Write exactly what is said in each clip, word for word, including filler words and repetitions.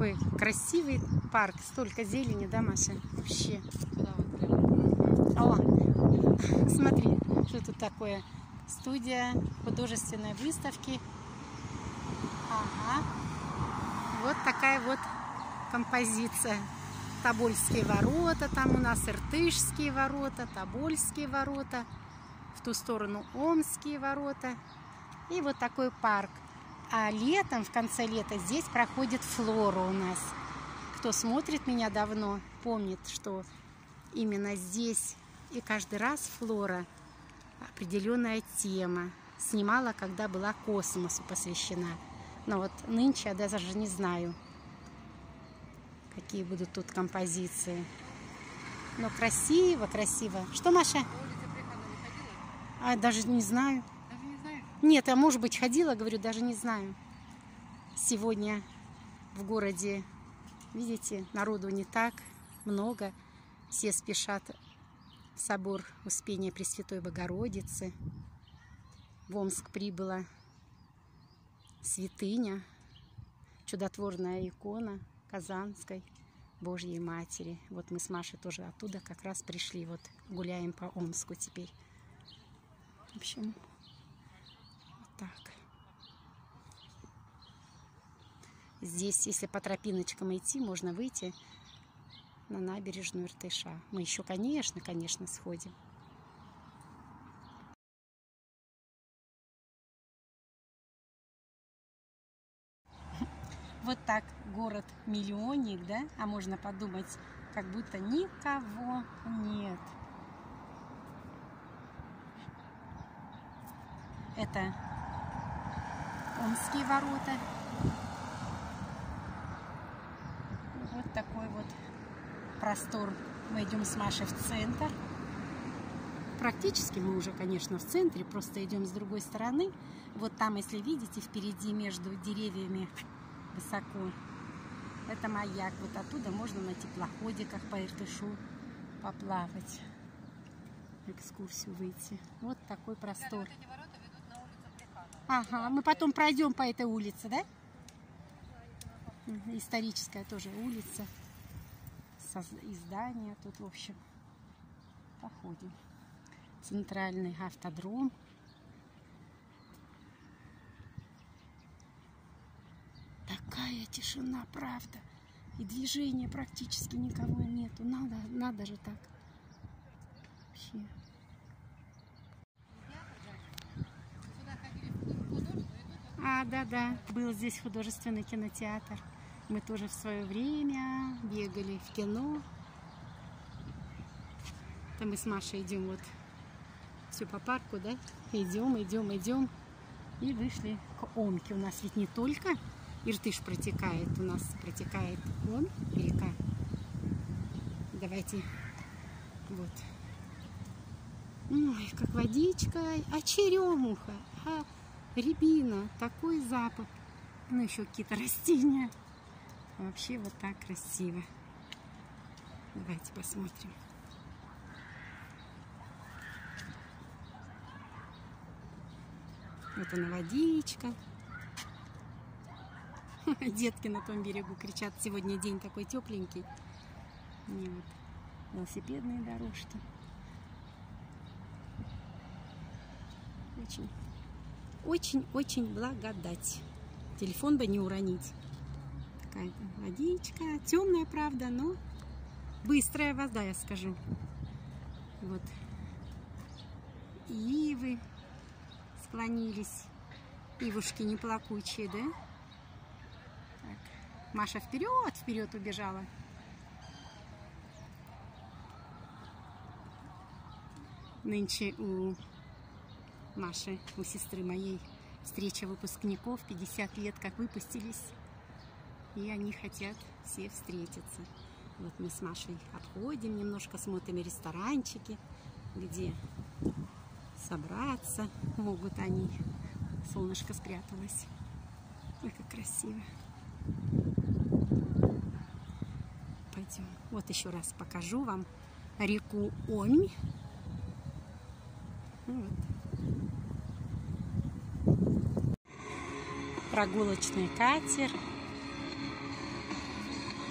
такой красивый парк. Столько зелени, да, Маша? Вообще. О, смотри, что тут такое. Студия художественной выставки. Ага. Вот такая вот композиция. Тобольские ворота, там у нас Иртышские ворота, Тобольские ворота, в ту сторону Омские ворота. И вот такой парк. А летом, в конце лета, здесь проходит флора у нас. Кто смотрит меня давно, помнит, что именно здесь и каждый раз флора определенная тема. Снимала, когда была космосу посвящена. Но вот нынче я даже не знаю, какие будут тут композиции. Но красиво, красиво. Что, Маша? А, даже не знаю. Даже не знаешь? Нет, я, может быть, ходила, говорю, даже не знаю. Сегодня в городе, видите, народу не так много. Все спешат в собор Успения Пресвятой Богородицы. В Омск прибыла святыня, чудотворная икона Казанской Божьей Матери. Вот мы с Машей тоже оттуда как раз пришли. Вот гуляем по Омску теперь. В общем, вот так. Здесь, если по тропиночкам идти, можно выйти на набережную Иртыша. Мы еще, конечно, конечно, сходим. Вот так город-миллионник, да? А можно подумать, как будто никого нет. Это Омские ворота. Вот такой вот простор. Мы идем с Машей в центр. Практически мы уже, конечно, в центре, просто идем с другой стороны. Вот там, если видите, впереди между деревьями высоко, это маяк. Вот оттуда можно на теплоходиках по Иртышу поплавать, экскурсию выйти. Вот такой простор. Эти ворота ведут на улицу Плеханова. Ага, мы потом пройдем по этой улице, да? Историческая тоже улица. И здания тут, в общем, походим. Центральный автодром. Такая тишина, правда. И движения практически никого нету. Надо, надо же так. Вообще. А, да-да, был здесь художественный кинотеатр. Мы тоже в свое время бегали в кино. Там мы с Машей идем вот все по парку, да? Идем, идем, идем. И вышли к Омке. У нас ведь не только Иртыш протекает, у нас протекает Ом, река. Давайте вот. Ой, как водичка. А черемуха, а рябина. Такой запах. Ну, еще какие-то растения. Вообще вот так красиво. Давайте посмотрим. Вот она водичка. Детки на том берегу кричат, сегодня день такой тепленький. И вот велосипедные дорожки. Очень, очень, очень благодать. Телефон бы не уронить. Такая водичка. Темная, правда, но быстрая вода, я скажу. Вот. Ивы склонились. Ивушки не плакучие, да? Так. Маша вперед, вперед убежала. Нынче у Маши, у сестры моей, встреча выпускников, пятьдесят лет как выпустились. И они хотят все встретиться. Вот мы с Машей обходим немножко, смотрим ресторанчики, где собраться могут они. Солнышко спряталось. Ой, как красиво. Пойдем. Вот еще раз покажу вам реку Омь. Вот. Прогулочный катер.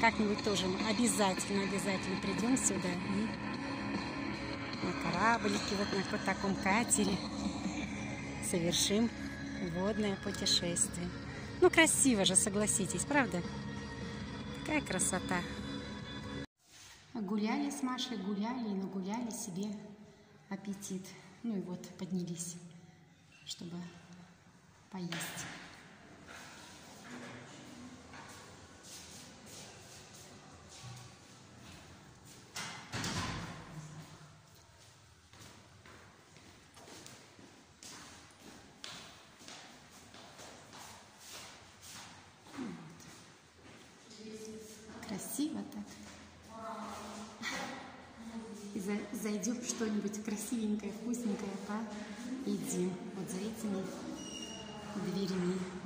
Как-нибудь тоже мы обязательно, обязательно придем сюда и на кораблике, вот на вот таком катере совершим водное путешествие. Ну, красиво же, согласитесь, правда? Какая красота. Гуляли с Машей, гуляли и нагуляли себе аппетит. Ну и вот поднялись, чтобы поесть. Красиво так. И зайдем что-нибудь красивенькое, вкусненькое, поедим вот за этими дверями.